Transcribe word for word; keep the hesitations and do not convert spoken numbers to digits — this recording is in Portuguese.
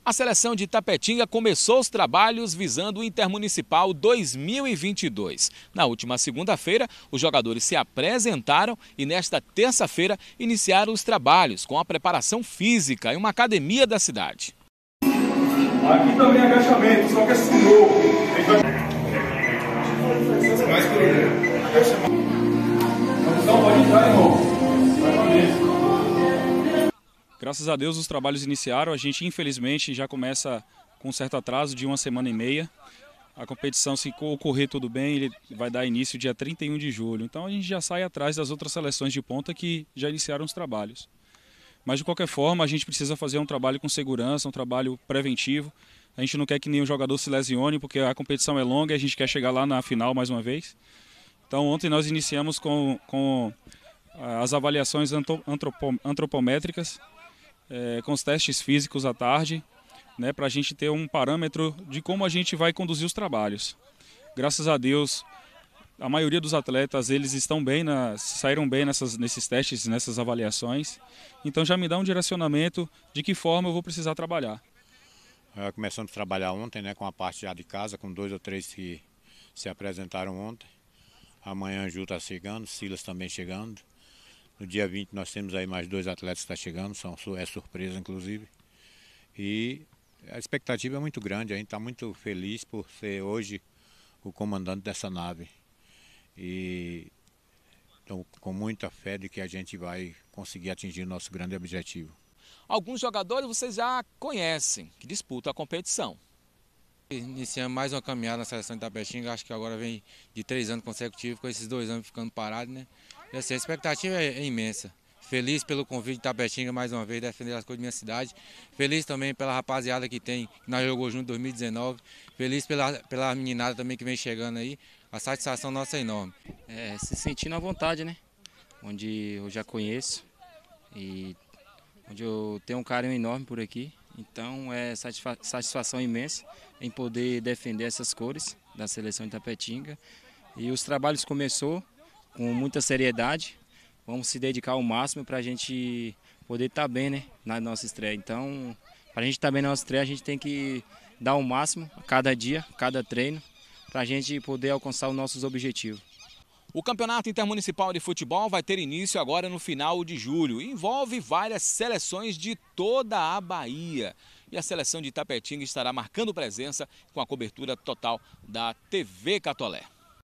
A seleção de Itapetinga começou os trabalhos visando o Intermunicipal dois mil e vinte e dois. Na última segunda-feira, os jogadores se apresentaram e nesta terça-feira iniciaram os trabalhos com a preparação física em uma academia da cidade. Aqui também é agachamento, só que é sumô. Mais que agachamento. Então pode entrar, irmão. Vai pra dentro. Graças a Deus os trabalhos iniciaram, a gente infelizmente já começa com um certo atraso de uma semana e meia. A competição, se ocorrer tudo bem, ele vai dar início dia trinta e um de julho. Então a gente já sai atrás das outras seleções de ponta que já iniciaram os trabalhos. Mas de qualquer forma a gente precisa fazer um trabalho com segurança, um trabalho preventivo. A gente não quer que nenhum jogador se lesione porque a competição é longa e a gente quer chegar lá na final mais uma vez. Então ontem nós iniciamos com, com as avaliações antropométricas, É, com os testes físicos à tarde, né, para a gente ter um parâmetro de como a gente vai conduzir os trabalhos. Graças a Deus, a maioria dos atletas eles estão bem, na, saíram bem nessas, nesses testes, nessas avaliações. Então já me dá um direcionamento de que forma eu vou precisar trabalhar. É, começamos a trabalhar ontem, né, com a parte já de casa, com dois ou três que se apresentaram ontem. Amanhã Ju está chegando, Silas também chegando. No dia vinte nós temos aí mais dois atletas que estão chegando, são, é surpresa inclusive. E a expectativa é muito grande, a gente está muito feliz por ser hoje o comandante dessa nave. E estou com muita fé de que a gente vai conseguir atingir o nosso grande objetivo. Alguns jogadores vocês já conhecem, que disputam a competição. Iniciamos mais uma caminhada na seleção de Itapetinga, acho que agora vem de três anos consecutivos, com esses dois anos ficando parados, né? E assim, a expectativa é, é imensa. Feliz pelo convite de Itapetinga mais uma vez, defender as coisas da minha cidade. Feliz também pela rapaziada que tem, que nós jogamos junto em dois mil e dezenove. Feliz pela, pela meninada também que vem chegando aí. A satisfação nossa é enorme. É, se sentindo à vontade, né? Onde eu já conheço e onde eu tenho um carinho enorme por aqui. Então é satisfa satisfação imensa em poder defender essas cores da seleção de Itapetinga. E os trabalhos começou com muita seriedade. Vamos se dedicar ao máximo para a gente poder estar bem, né, na nossa estreia. Então, para a gente estar bem na nossa estreia, a gente tem que dar o máximo a cada dia, a cada treino, para a gente poder alcançar os nossos objetivos. O Campeonato Intermunicipal de Futebol vai ter início agora no final de julho. Envolve várias seleções de toda a Bahia. E a seleção de Itapetinga estará marcando presença com a cobertura total da T V Catolé.